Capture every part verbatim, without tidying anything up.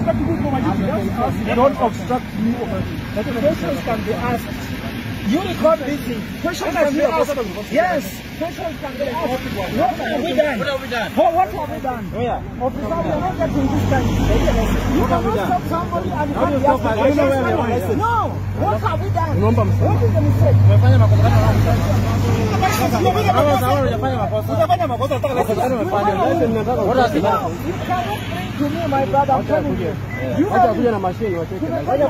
Don't obstruct me over Questions can be asked. You record this thing. Questions can be asked. Yes. Questions can be asked. What have we done? What have we done? What, what have we done? Where? Officer, we are not getting this time. You cannot stop somebody and you can't stop ask my license? them. No. What have we done? Remember, What is the mistake? umefanya makosa gani? No, you cannot bring to me, my brother. I'm telling you. You have Kuja na mashine wacheke.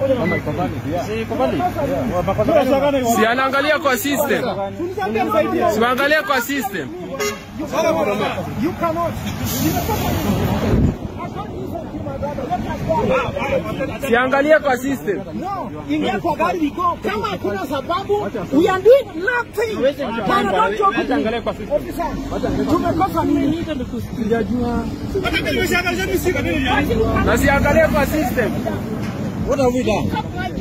Si anaangalia kwa system. Si anaangalia kwa system. You cannot. Si angalia kwa system. No, ingia kwa gari liko. Kama hakuna sababu, we are doing nothing. Bana, don't joke with me. Officer, tumekosa nini? Sijajua. Na si angalia kwa system. What have we done?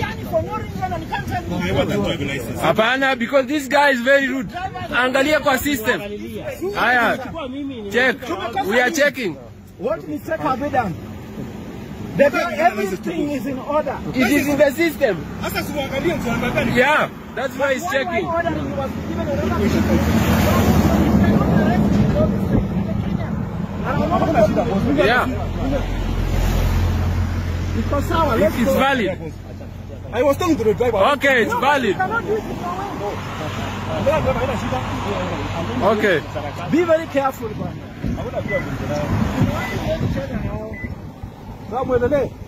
Hapana, because this guy is very rude. Angalia kwa system. Haya. Check. We are checking. What mistake have we done? Because everything is in order. It is in the system. Yeah, that's why he's Why checking. order he was given another Yeah, because sour, let's it's go. valid. I was talking to the driver. Okay, it's No, valid. you cannot do it in your way. Okay. Be very careful, man. Muendelee.